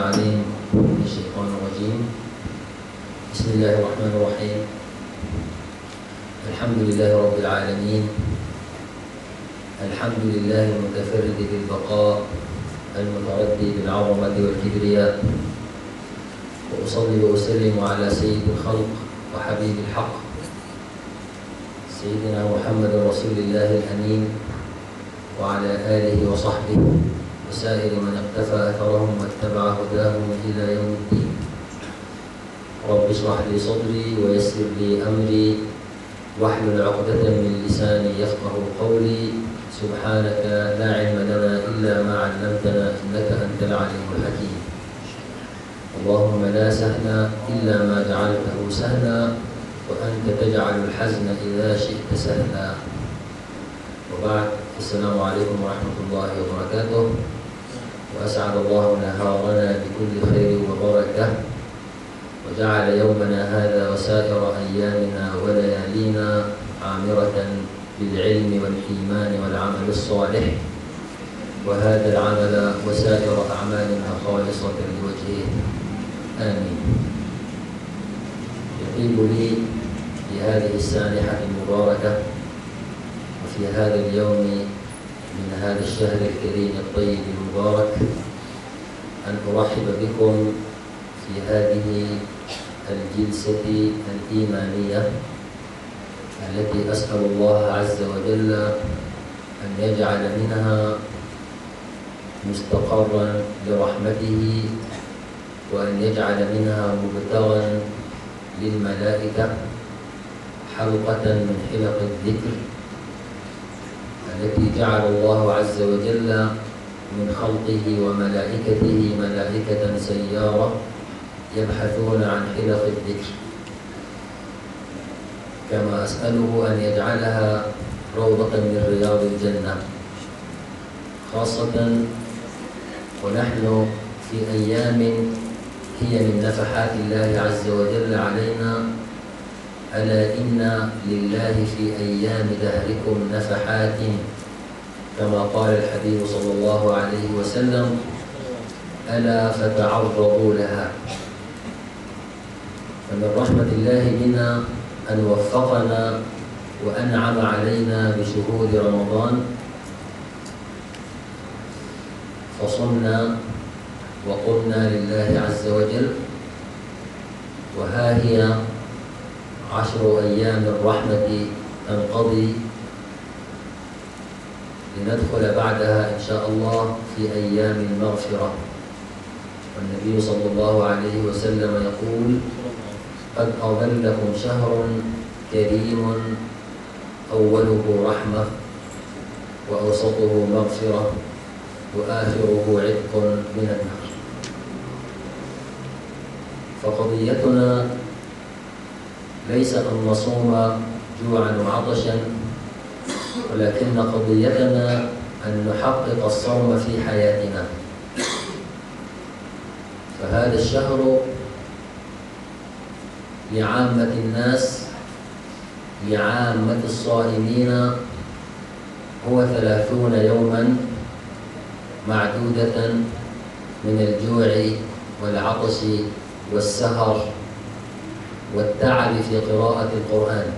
العليم من الشيطان الرجيم. بسم الله الرحمن الرحيم. الحمد لله رب العالمين، الحمد لله المتفرد بالبقاء المتردي بالعظمة والكبرياء، وأصلي وأسلم على سيد الخلق وحبيب الحق سيدنا محمد رسول الله الأمين، وعلى آله وصحبه وسائر من اقتفى أثرهم واتبع هداهم إلى يوم الدين. رب اشرح لي صدري ويسر لي أمري واحلل عقدة من لساني يفقه قولي. سبحانك لا علم لنا إلا ما علمتنا إنك أنت العليم الحكيم. اللهم لا سهل إلا ما جعلته سهلا، وأنت تجعل الحزن إذا شئت سهلا. وبعد، السلام عليكم ورحمة الله وبركاته، وأسعد الله نهارنا بكل خير وبركة، وجعل يومنا هذا وسائر أيامنا وليالينا عامرة بالعلم والإيمان والعمل الصالح، وهذا العمل وسائر أعمالنا خالصة لوجهه، آمين. يطيب لي في هذه السانحة المباركة وفي هذا اليوم من هذا الشهر الكريم الطيب المبارك أن أرحب بكم في هذه الجلسة الإيمانية التي أسأل الله عز وجل أن يجعل منها مستقرا لرحمته، وأن يجعل منها مبتغا للملائكة، حلقة من حلق الذكر التي جعل الله عز وجل من خلقه وملائكته ملائكة سيارة يبحثون عن حلق الذكر، كما أسأله أن يجعلها روضة من رياض الجنة، خاصة ونحن في أيام هي من نفحات الله عز وجل علينا. ألا إن لله في أيام دهركم نفحات، كما قال الحبيب صلى الله عليه وسلم: ألا فتعرضوا لها. فمن رحمة الله بنا أن وفقنا وأنعم علينا بشهود رمضان، فصمنا وقمنا لله عز وجل، وها هي 10 أيام الرحمة تنقضي، لندخل بعدها إن شاء الله في أيام المغفرة. والنبي صلى الله عليه وسلم يقول: قد أظلكم شهر كريم أوله رحمة، وأوسطه مغفرة، وآخره عتق من النار. فقضيتنا ليس أن نصوم جوعا وعطشا، ولكن قضيتنا أن نحقق الصوم في حياتنا. فهذا الشهر لعامة الناس، لعامة الصائمين، هو 30 يوما معدودة من الجوع والعطش والسهر والتعب في قراءة القرآن،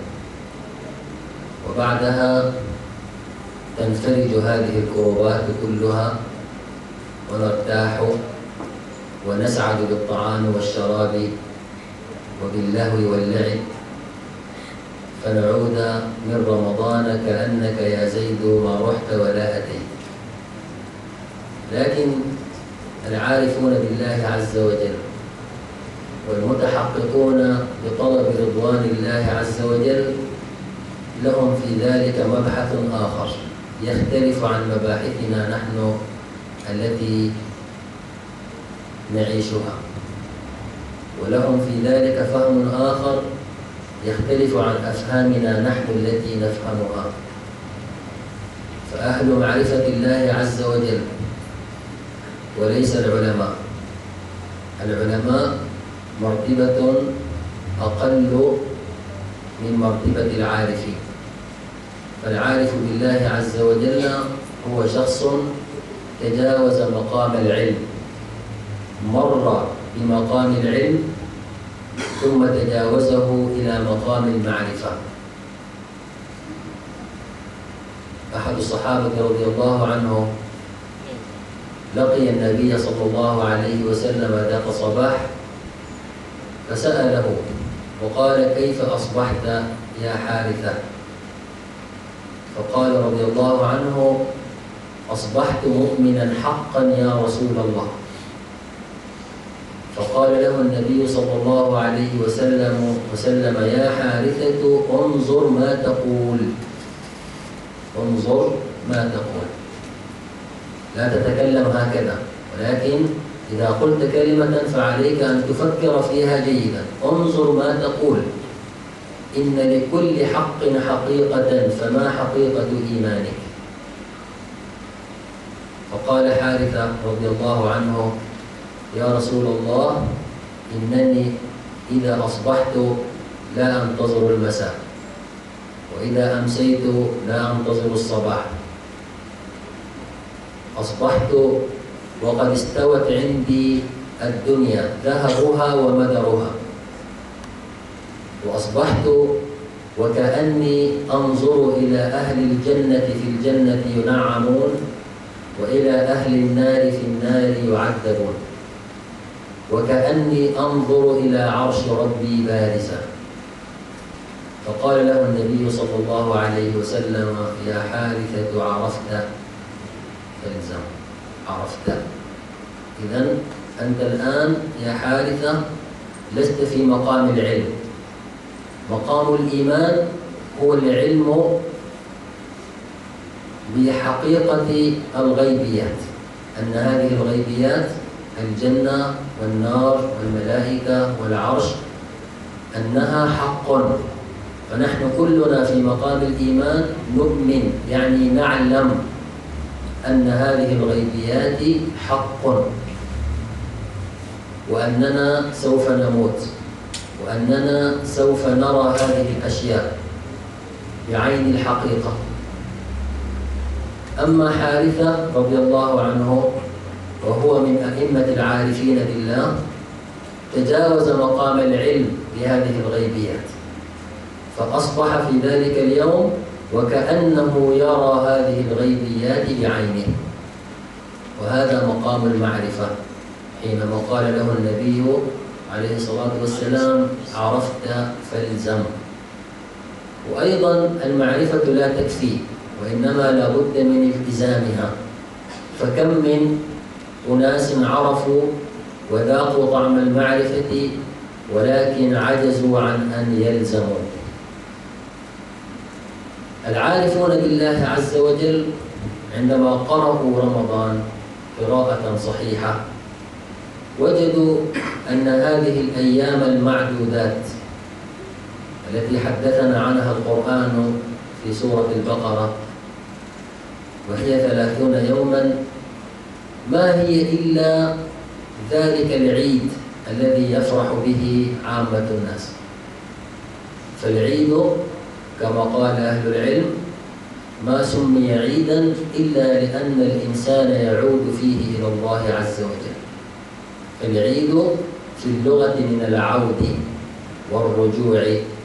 وبعدها تنفرج هذه الكروبات كلها، ونرتاح ونسعد بالطعام والشراب وباللهو واللعب، فنعود من رمضان كأنك يا زيد ما رحت ولا أتيت. لكن العارفون بالله عز وجل والمتحققون بطلب رضوان الله عز وجل لهم في ذلك مبحث آخر يختلف عن مباحثنا نحن التي نعيشها، ولهم في ذلك فهم آخر يختلف عن أفهامنا نحن التي نفهمها. فأهل معرفة الله عز وجل وليس العلماء. العلماء مرتبة أقل من مرتبة العارفين. فالعارف بالله عز وجل هو شخص تجاوز مقام العلم مر بمقام العلم ثم تجاوزه إلى مقام المعرفة. أحد الصحابة رضي الله عنه لقي النبي صلى الله عليه وسلم ذات صباح فسأله وقال: كيف أصبحت يا حارثة؟ فقال رضي الله عنه: أصبحت مؤمنا حقا يا رسول الله. فقال له النبي صلى الله عليه وسلم: يا حارثة انظر ما تقول، انظر ما تقول، لا تتكلم هكذا، ولكن إذا قلت كلمة فعليك أن تفكر فيها جيدا. انظر ما تقول، إن لكل حق حقيقة، فما حقيقة إيمانك؟ فقال حارثة رضي الله عنه: يا رسول الله، إنني إذا أصبحت لا أنتظر المساء، وإذا أمسيت لا أنتظر الصباح. أصبحت وقد استوت عندي الدنيا ذهبها ومدرها، وأصبحت وكأني أنظر إلى أهل الجنة في الجنة ينعمون، وإلى أهل النار في النار يعذبون، وكأني أنظر إلى عرش ربي بارزا. فقال له النبي صلى الله عليه وسلم: يا حارثة، عرفت فالزم، عرفت. إذن أنت الآن يا حارثة لست في مقام العلم. مقام الإيمان هو العلم بحقيقة الغيبيات، أن هذه الغيبيات الجنة والنار والملائكة والعرش أنها حق. فنحن كلنا في مقام الإيمان نؤمن، يعني نعلم أن هذه الغيبيات حق، وأننا سوف نموت، وأننا سوف نرى هذه الأشياء بعين الحقيقة. أما حارثة رضي الله عنه وهو من أئمة العارفين بالله تجاوز مقام العلم بهذه الغيبيات، فأصبح في ذلك اليوم وكأنه يرى هذه الغيبيات بعينه، وهذا مقام المعرفة. حينما قال له النبي عليه الصلاة والسلام: عرفت فالزم. وأيضا المعرفة لا تكفي، وإنما لا بد من التزامها. فكم من أناس عرفوا وذاقوا طعم المعرفة ولكن عجزوا عن أن يلزموا. العارفون بالله عز وجل عندما قرأوا رمضان قراءة صحيحة وجدوا أن هذه الأيام المعدودات التي حدثنا عنها القرآن في سورة البقرة، وهي 30 يوما، ما هي إلا ذلك العيد الذي يفرح به عامة الناس. فالعيد كما قال أهل العلم ما سمي عيدا إلا لأن الإنسان يعود فيه إلى الله عز وجل. العيد في اللغة من العود والرجوع.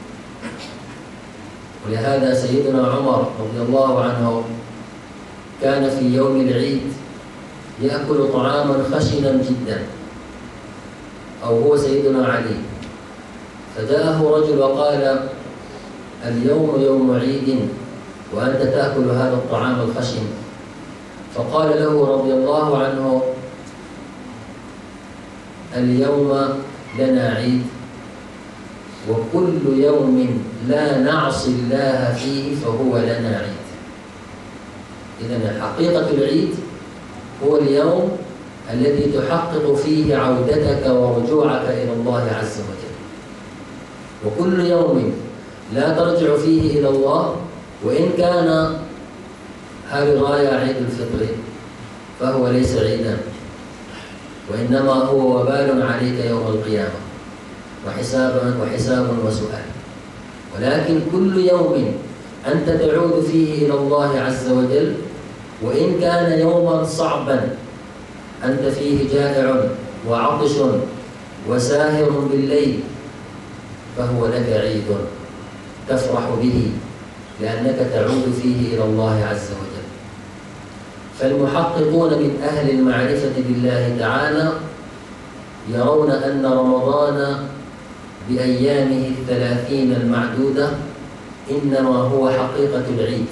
ولهذا سيدنا عمر رضي الله عنه كان في يوم العيد يأكل طعاما خشنا جدا، أو هو سيدنا علي، فجاءه رجل وقال: اليوم يوم عيد وأنت تأكل هذا الطعام الخشن. فقال له رضي الله عنه: اليوم لنا عيد، وكل يوم لا نعصي الله فيه فهو لنا عيد. إذن حقيقة العيد هو اليوم الذي تحقق فيه عودتك ورجوعك إلى الله عز وجل. وكل يوم لا ترجع فيه إلى الله، وإن كان هذه الراية عيد الفطر، فهو ليس عيدا، وإنما هو وبال عليك يوم القيامة وحساب وسؤال. ولكن كل يوم أنت تعود فيه إلى الله عز وجل، وإن كان يوما صعبا أنت فيه جائع وعطش وساهر بالليل، فهو لك عيد تفرح به لأنك تعود فيه إلى الله عز وجل. فالمحققون من أهل المعرفة بالله تعالى يرون أن رمضان بأيامه 30 المعدودة إنما هو حقيقة العيد،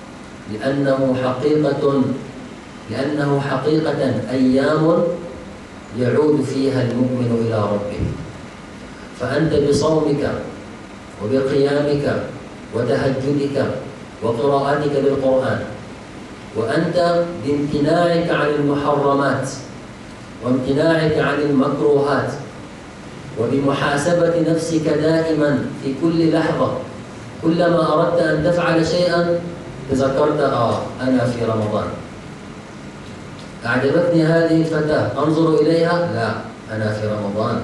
لأنه حقيقة أيام يعود فيها المؤمن إلى ربه. فأنت بصومك وبقيامك وتهجدك وقراءتك للقرآن، وأنت بامتناعك عن المحرمات وامتناعك عن المكروهات، وبمحاسبة نفسك دائما في كل لحظة، كلما أردت أن تفعل شيئا تذكرت أنا في رمضان. أعجبتني هذه الفتاة أنظر إليها، لا أنا في رمضان.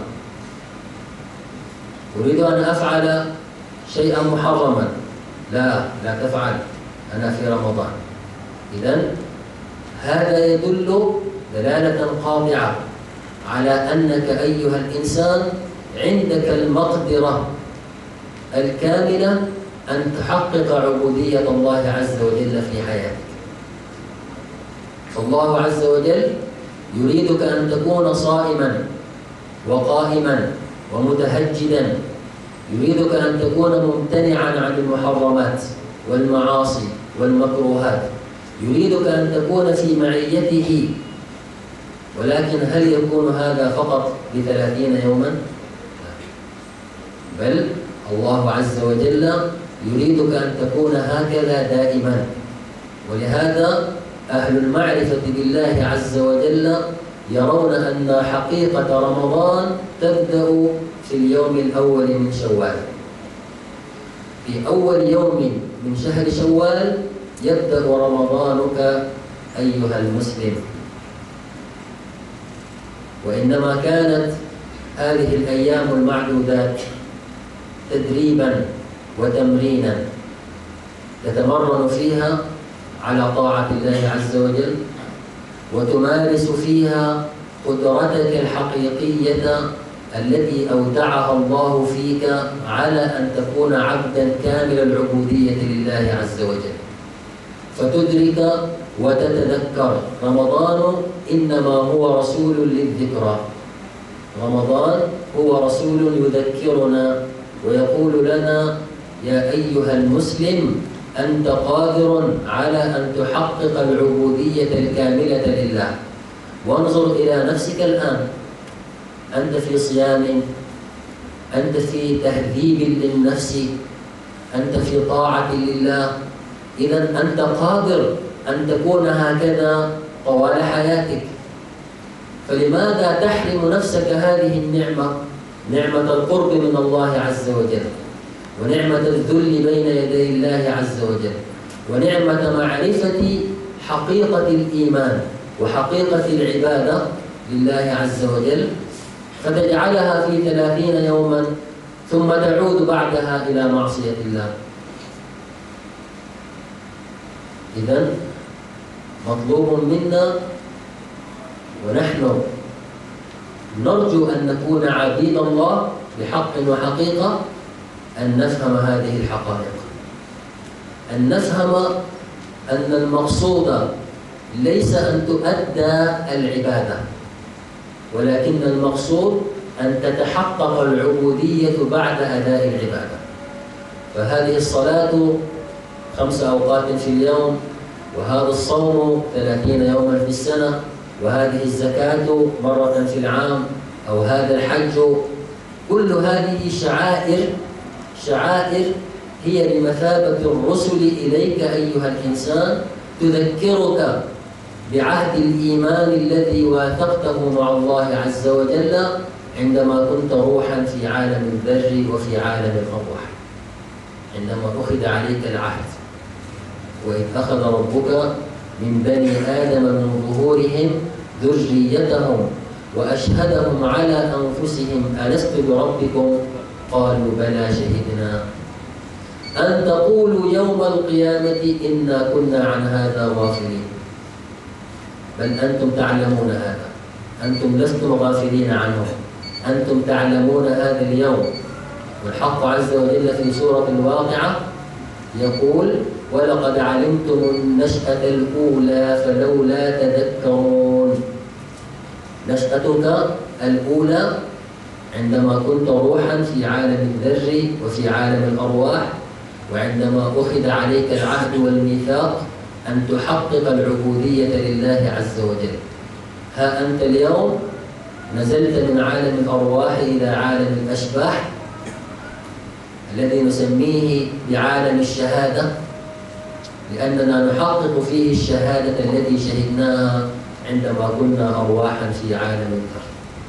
أريد أن أفعل شيئا محرما، لا تفعل، أنا في رمضان. إذن هذا يدل دلالة قاطعة على أنك أيها الإنسان عندك المقدرة الكاملة أن تحقق عبودية الله عز وجل في حياتك. فالله عز وجل يريدك أن تكون صائما وقائما ومتهجدا، يريدك أن تكون ممتنعا عن المحرمات والمعاصي والمكروهات، يريدك أن تكون في معيته. ولكن هل يكون هذا فقط ب30 يوما؟ بل الله عز وجل يريدك أن تكون هكذا دائما. ولهذا أهل المعرفة بالله عز وجل يرون أن حقيقة رمضان تبدأ في اليوم الأول من شوال. في أول يوم من شهر شوال يبدأ رمضانك أيها المسلم. وإنما كانت هذه الأيام المعدودات تدريبا وتمرينا تتمرن فيها على طاعة الله عز وجل، وتمارس فيها قدرتك الحقيقية التي أودعها الله فيك على أن تكون عبدا كامل العبودية لله عز وجل، فتدرك وتتذكر. رمضان إنما هو رسول للذكرى، رمضان هو رسول يذكرنا ويقول لنا يا أيها المسلم أنت قادر على أن تحقق العبودية الكاملة لله. وانظر إلى نفسك الآن، أنت في صيام، أنت في تهذيب للنفس، أنت في طاعة لله. إذن أنت قادر أن تكون هكذا طوال حياتك. فلماذا تحرم نفسك هذه النعمة، نعمة القرب من الله عز وجل، ونعمة الذل بين يدي الله عز وجل، ونعمة معرفة حقيقة الإيمان وحقيقة العبادة لله عز وجل، فتجعلها في 30 يوما ثم تعود بعدها إلى معصية الله؟ إذن مطلوب منا ونحن نرجو أن نكون عبيد الله بحق وحقيقة أن نفهم هذه الحقائق، أن نفهم أن المقصود ليس أن تؤدى العبادة، ولكن المقصود أن تتحقق العبودية بعد أداء العبادة. فهذه الصلاة 5 أوقات في اليوم، وهذا الصوم 30 يوما في السنة، وهذه الزكاة مرة في العام، أو هذا الحج، كل هذه شعائر هي بمثابة الرسل إليك أيها الإنسان، تذكرك بعهد الإيمان الذي واثقته مع الله عز وجل عندما كنت روحا في عالم الذر وفي عالم الأرواح، عندما أخذ عليك العهد. وإذ أخذ ربك من بني آدم من ظهورهم ذريتهم وأشهدهم على أنفسهم ألست بربكم قالوا بلى شهدنا أن تقولوا يوم القيامة إنا كنا عن هذا غافلين. بل أنتم تعلمون هذا، أنتم لستم غافلين عنه، أنتم تعلمون هذا اليوم. والحق عز وجل في سورة الواقعة يقول: ولقد علمتم النشأة الأولى فلولا تذكرون. نشأتك الأولى عندما كنت روحا في عالم الذر وفي عالم الأرواح، وعندما أخذ عليك العهد والميثاق أن تحقق العبودية لله عز وجل. ها أنت اليوم نزلت من عالم الأرواح إلى عالم الأشباح الذي نسميه بعالم الشهادة، لأننا نحقق فيه الشهادة التي شهدناها عندما كنا أرواحا في عالم الذر.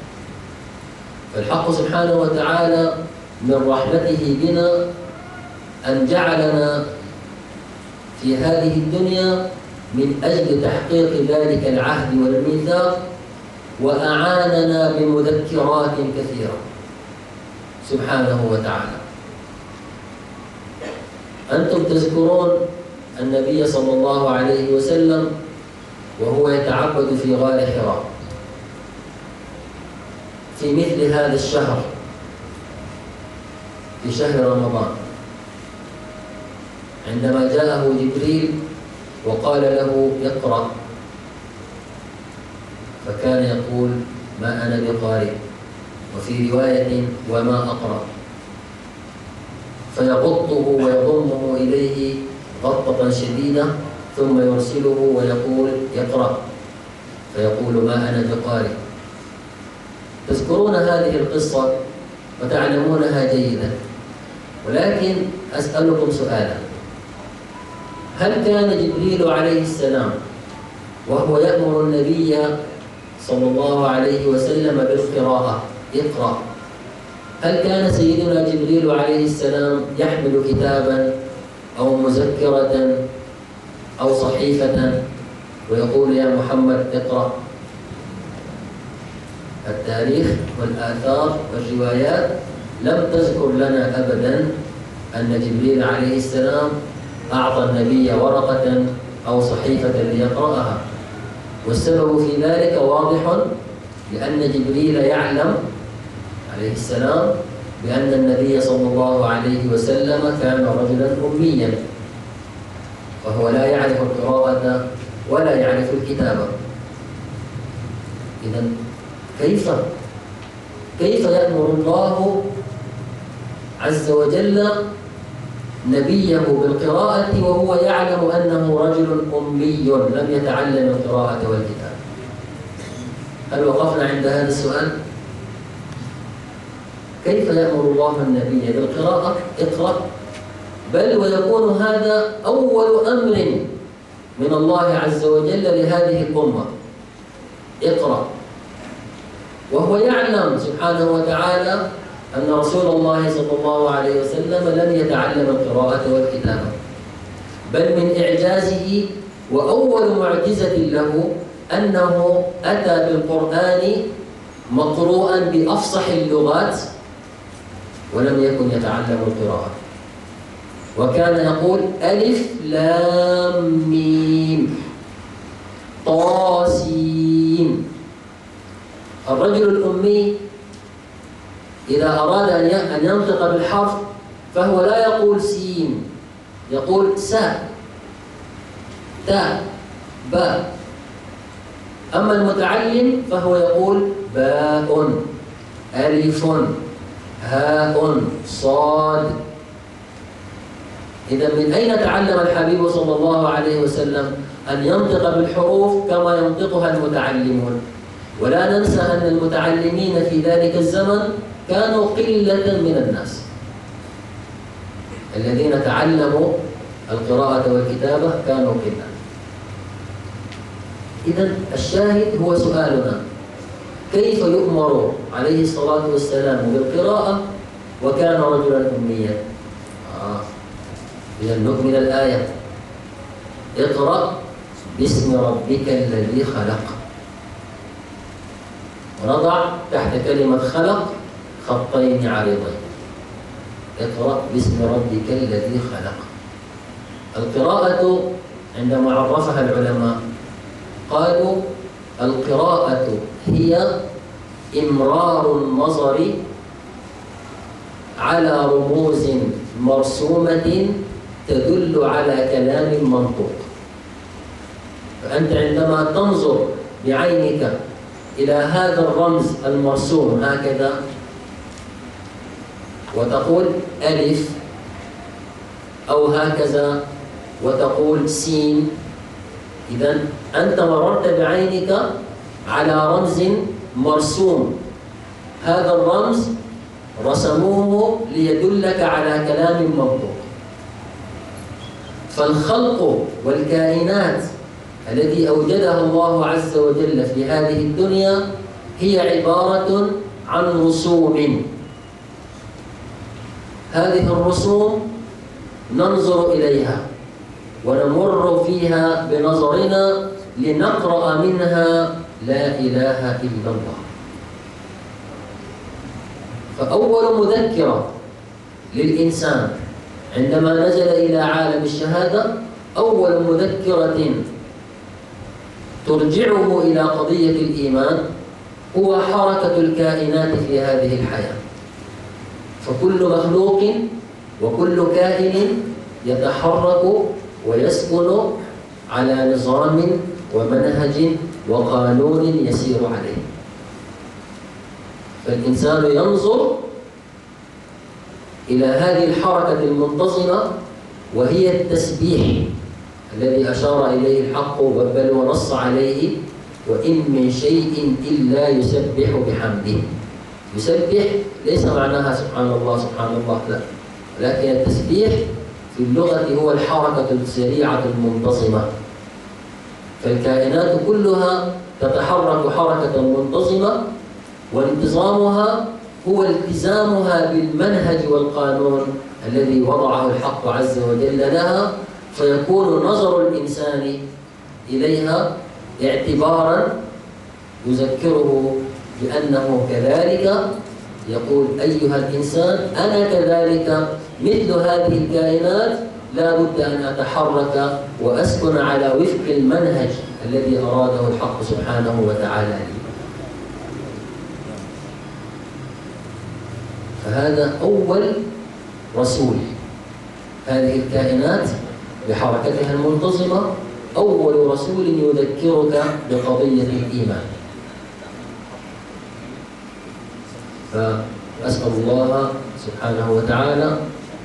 فالحق سبحانه وتعالى من رحمته بنا أن جعلنا في هذه الدنيا من أجل تحقيق ذلك العهد والميثاق، وأعاننا بمذكرات كثيرة سبحانه وتعالى. أنتم تذكرون النبي صلى الله عليه وسلم وهو يتعبد في غار حراء في مثل هذا الشهر، في شهر رمضان، عندما جاءه جبريل وقال له: اقرأ، فكان يقول: ما أنا بقارئ، وفي رواية: وما أقرأ، فيغطه ويضمه إليه غطة شديدة، ثم يرسله ويقول: اقرأ، فيقول: ما أنا بقارئ. تذكرون هذه القصة وتعلمونها جيدا، ولكن أسألكم سؤالا: هل كان جبريل عليه السلام وهو يأمر النبي صلى الله عليه وسلم بالقراءة اقرأ، هل كان سيدنا جبريل عليه السلام يحمل كتابا أو مذكرة أو صحيفة ويقول: يا محمد اقرأ؟ التاريخ والآثار والروايات لم تذكر لنا أبدا أن جبريل عليه السلام أعطى النبي ورقة أو صحيفة ليقرأها. والسبب في ذلك واضح، لأن جبريل يعلم عليه السلام بأن النبي صلى الله عليه وسلم كان رجلا أميا، فهو لا يعرف القراءة ولا يعرف الكتابة. إذن كيف يأمر الله عز وجل نبيه بالقراءة وهو يعلم أنه رجل أمي لم يتعلم القراءة والكتابة؟ هل وقفنا عند هذا السؤال؟ كيف يأمر الله النبي بالقراءة اقرأ؟ بل ويكون هذا أول أمر من الله عز وجل لهذه الأمة، اقرأ، وهو يعلم سبحانه وتعالى أن رسول الله صلى الله عليه وسلم لم يتعلم القراءة والكتابة، بل من إعجازه وأول معجزة له أنه أتى بالقرآن مقروءا بأفصح اللغات ولم يكن يتعلم القراءة، وكان يقول: ألف لام ميم طاسين. الرجل الأمي إذا أراد أن ينطق بالحرف فهو لا يقول سين، يقول ساء تاء باء. أما المتعلم فهو يقول باء ألف هاء صاد. إذا من أين تعلم الحبيب صلى الله عليه وسلم أن ينطق بالحروف كما ينطقها المتعلمون؟ ولا ننسى أن المتعلمين في ذلك الزمن كانوا قلة من الناس، الذين تعلموا القراءة والكتابة كانوا قلة. إذن الشاهد هو سؤالنا: كيف يؤمر عليه الصلاة والسلام بالقراءة وكان رجلا أميا؟ إذا نكمل الآية: اقرأ باسم ربك الذي خلق، ونضع تحت كلمة خلق خطين عريضين: اقرأ باسم ربك الذي خلق. القراءة عندما عرفها العلماء قالوا: القراءة هي إمرار النظر على رموز مرسومة تدل على كلام منطوق. فأنت عندما تنظر بعينك إلى هذا الرمز المرسوم هكذا وتقول ألف، أو هكذا وتقول سين، إذن أنت مررت بعينك على رمز مرسوم. هذا الرمز رسموه ليدلك على كلام منطوق. فالخلق والكائنات التي أوجدها الله عز وجل في هذه الدنيا هي عبارة عن رسوم. هذه الرسوم ننظر إليها ونمر فيها بنظرنا لنقرأ منها لا إله إلا الله. فأول مذكرة للإنسان عندما نزل إلى عالم الشهادة، أول مذكرة ترجعه إلى قضية الإيمان هو حركة الكائنات في هذه الحياة. فكل مخلوق وكل كائن يتحرك ويسكن على نظام ومنهج وقانون يسير عليه. فالإنسان ينظر إلى هذه الحركة المنتظمة وهي التسبيح الذي أشار إليه الحق بل ونص عليه: وإن من شيء إلا يسبح بحمده. يسبح ليس معناها سبحان الله سبحان الله، لا، لكن التسبيح في اللغة هو الحركة السريعة المنتظمة. فالكائنات كلها تتحرك حركة منتظمة، وانتظامها هو التزامها بالمنهج والقانون الذي وضعه الحق عز وجل لها، فيكون نظر الإنسان إليها اعتبارا يذكره بأنه كذلك، يقول أيها الإنسان أنا كذلك مثل هذه الكائنات، لا بد أن أتحرك وأسكن على وفق المنهج الذي أراده الحق سبحانه وتعالى لي. فهذا أول رسول. هذه الكائنات بحركتها المنتظمة أول رسول يذكرك بقضية الإيمان. فأسأل الله سبحانه وتعالى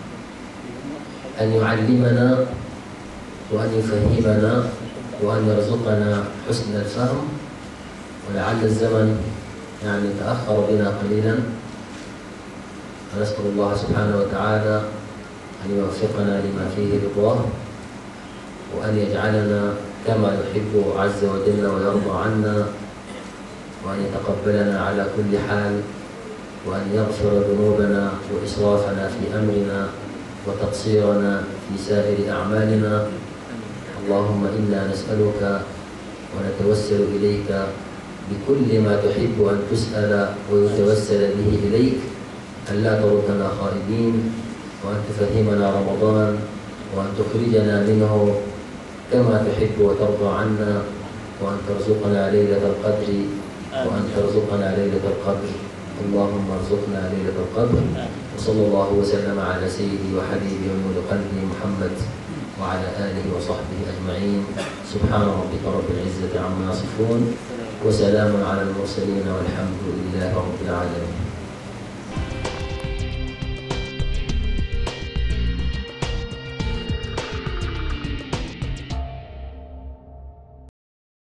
أن يعلمنا وأن يفهمنا وأن يرزقنا حسن الفهم. ولعل الزمن تأخر بنا قليلا، فنسأل الله سبحانه وتعالى أن يوفقنا لما فيه رضاه، وأن يجعلنا كما يحب عز وجل ويرضى عنا، وأن يتقبلنا على كل حال، وأن يغفر ذنوبنا وإسرافنا في أمرنا وتقصيرنا في سائر أعمالنا. اللهم إنا نسألك ونتوسل إليك بكل ما تحب أن تسأل ويتوسل به إليك، أن لا تردنا خائبين، وأن تفهمنا رمضان، وأن تخرجنا منه كما تحب وترضى عنا، وأن ترزقنا ليلة القدر، وأن ترزقنا ليلة القدر. اللهم ارزقنا ليلة القدر. وصلى الله وسلم على سيدي وحبيبي ونور قلبي محمد وعلى آله وصحبه أجمعين. سبحان ربك رب العزة عما يصفون، وسلام على المرسلين، والحمد لله رب العالمين.